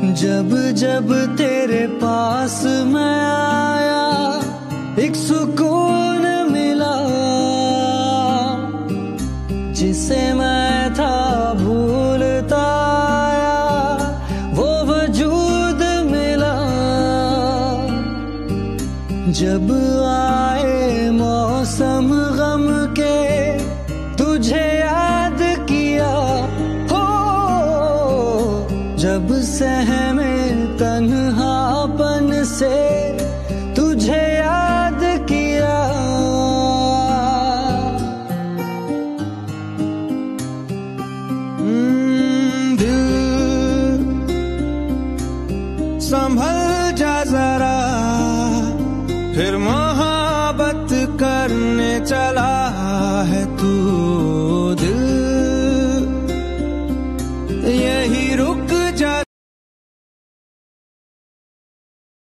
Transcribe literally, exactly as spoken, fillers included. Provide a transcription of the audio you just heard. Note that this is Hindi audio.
जब जब तेरे पास मैं आया एक सुकून मिला, जिसे मैं था भूलता आया वो वजूद मिला। जब आए मौसम गम के तुझे याद किया, हो जब सहमे तन्हापन से तुझे याद किया। दिल संभल